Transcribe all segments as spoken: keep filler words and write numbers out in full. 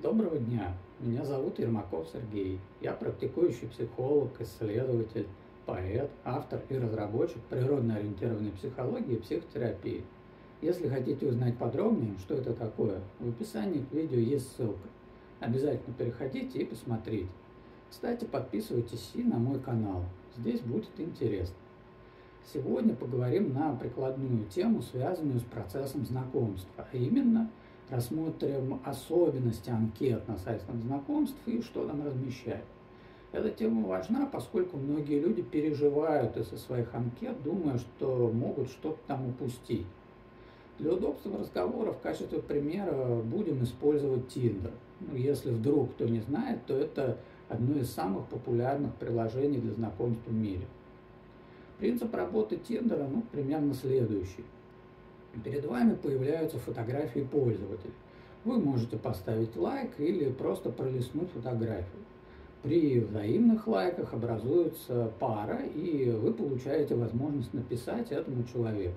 Доброго дня! Меня зовут Ермаков Сергей. Я практикующий психолог, исследователь, поэт, автор и разработчик природно-ориентированной психологии и психотерапии. Если хотите узнать подробнее, что это такое, в описании к видео есть ссылка. Обязательно переходите и посмотрите. Кстати, подписывайтесь и на мой канал. Здесь будет интересно. Сегодня поговорим на прикладную тему, связанную с процессом знакомства, а именно рассмотрим особенности анкет на сайтах знакомств и что там размещают. Эта тема важна, поскольку многие люди переживают из-за своих анкет, думая, что могут что-то там упустить. Для удобства разговора в качестве примера будем использовать Tinder. Ну, если вдруг кто не знает, то это одно из самых популярных приложений для знакомств в мире. Принцип работы Tinder ну, примерно следующий. Перед вами появляются фотографии пользователей. Вы можете поставить лайк или просто пролистнуть фотографию. При взаимных лайках образуется пара, и вы получаете возможность написать этому человеку.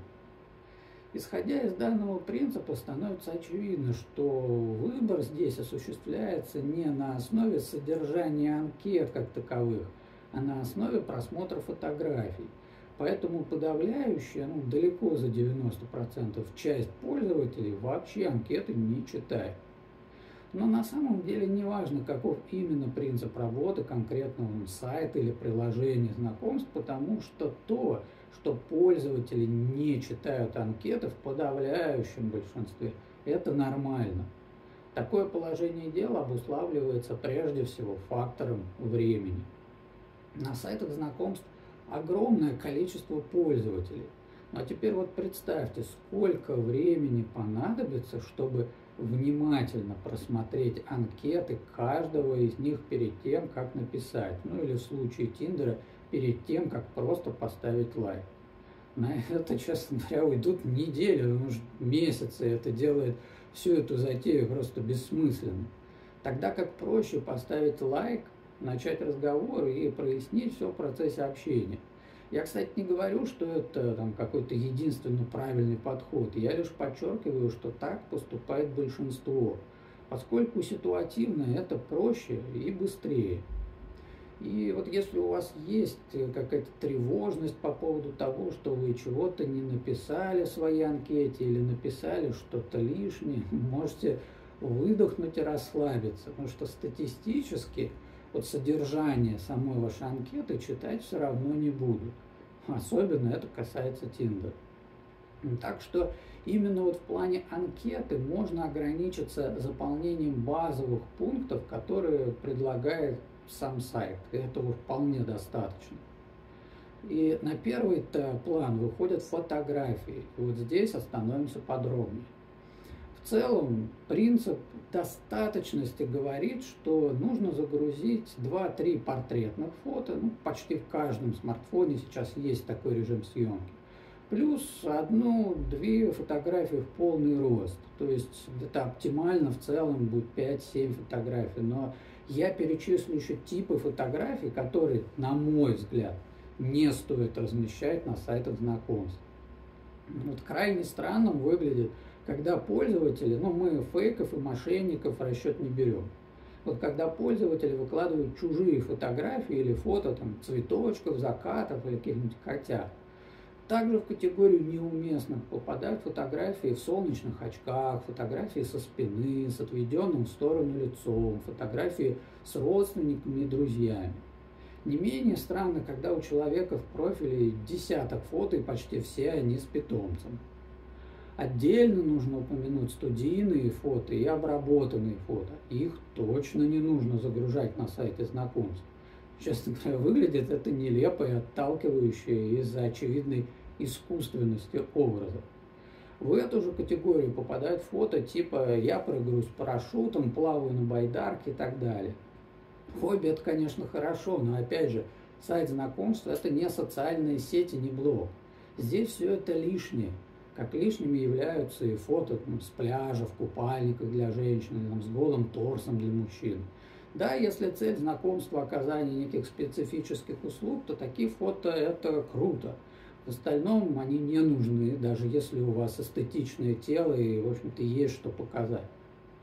Исходя из данного принципа, становится очевидно, что выбор здесь осуществляется не на основе содержания анкет как таковых, а на основе просмотра фотографий. Поэтому подавляющая, ну, далеко за девяносто процентов часть пользователей вообще анкеты не читает. Но на самом деле не важно, каков именно принцип работы конкретного сайта или приложения знакомств, потому что то, что пользователи не читают анкеты в подавляющем большинстве, это нормально. Такое положение дел обуславливается прежде всего фактором времени. На сайтах знакомств огромное количество пользователей. Ну, а теперь вот представьте, сколько времени понадобится, чтобы внимательно просмотреть анкеты каждого из них перед тем, как написать. Ну или в случае Тиндера, перед тем, как просто поставить лайк. На это, честно говоря, уйдут недели, может месяцы. Это делает всю эту затею просто бессмысленной. Тогда как проще поставить лайк, начать разговор и прояснить все в процессе общения. Я, кстати, не говорю, что это там какой-то единственно правильный подход. Я лишь подчеркиваю, что так поступает большинство, поскольку ситуативно это проще и быстрее. И вот если у вас есть какая-то тревожность по поводу того, что вы чего-то не написали в своей анкете или написали что-то лишнее, можете выдохнуть и расслабиться, потому что статистически вот содержание самой вашей анкеты читать все равно не будут. Особенно это касается Tinder. Так что именно вот в плане анкеты можно ограничиться заполнением базовых пунктов, которые предлагает сам сайт. Этого вполне достаточно. И на первый-то план выходят фотографии. И вот здесь остановимся подробнее. В целом, принцип достаточности говорит, что нужно загрузить два-три портретных фото, ну, почти в каждом смартфоне сейчас есть такой режим съемки, плюс одну-две фотографии в полный рост, то есть где-то оптимально в целом будет пять-семь фотографий, но я перечислю еще типы фотографий, которые, на мой взгляд, не стоит размещать на сайтах знакомств. Вот крайне странным выглядит, когда пользователи, ну мы фейков и мошенников в расчет не берем. Вот когда пользователи выкладывают чужие фотографии или фото там, цветочков, закатов или каких-нибудь котят. Также в категорию неуместных попадают фотографии в солнечных очках, фотографии со спины, с отведенным в сторону лицом, фотографии с родственниками и друзьями. Не менее странно, когда у человека в профиле десяток фото и почти все они с питомцем. Отдельно нужно упомянуть студийные фото и обработанные фото. Их точно не нужно загружать на сайте знакомств. Честно говоря, выглядит это нелепо и отталкивающе из-за очевидной искусственности образа. В эту же категорию попадают фото типа «я прыгаю с парашютом», «плаваю на байдарке» и так далее. Хобби – это, конечно, хорошо, но, опять же, сайт знакомств – это не социальные сети, не блог. Здесь все это лишнее. Как лишними являются и фото там, с пляжа, в купальниках для женщин, или, там, с голым торсом для мужчин. Да, если цель знакомства – оказание неких специфических услуг, то такие фото – это круто. В остальном они не нужны, даже если у вас эстетичное тело и, в общем-то, есть что показать.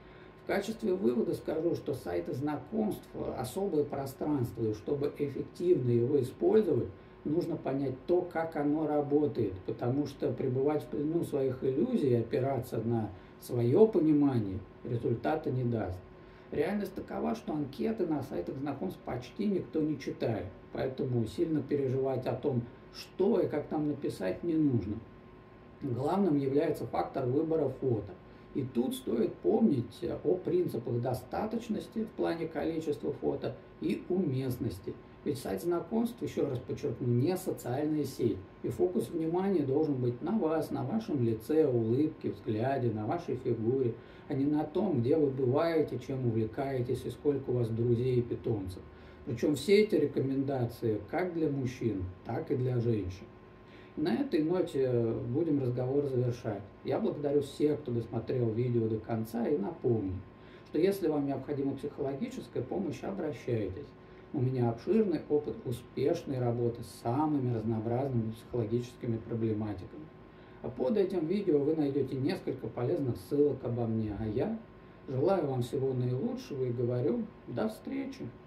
В качестве вывода скажу, что сайты знакомств – особое пространство, и чтобы эффективно его использовать, нужно понять то, как оно работает, потому что пребывать в плену своих иллюзий и опираться на свое понимание результата не даст. Реальность такова, что анкеты на сайтах знакомств почти никто не читает, поэтому сильно переживать о том, что и как там написать, не нужно. Главным является фактор выбора фото. И тут стоит помнить о принципах достаточности в плане количества фото и уместности. Ведь сайт знакомств, еще раз подчеркну, не социальная сеть. И фокус внимания должен быть на вас, на вашем лице, улыбке, взгляде, на вашей фигуре, а не на том, где вы бываете, чем увлекаетесь и сколько у вас друзей и питомцев. Причем все эти рекомендации как для мужчин, так и для женщин. На этой ноте будем разговор завершать. Я благодарю всех, кто досмотрел видео до конца, и напомню, что если вам необходима психологическая помощь, обращайтесь. У меня обширный опыт успешной работы с самыми разнообразными психологическими проблематиками. А под этим видео вы найдете несколько полезных ссылок обо мне, а я желаю вам всего наилучшего и говорю до встречи!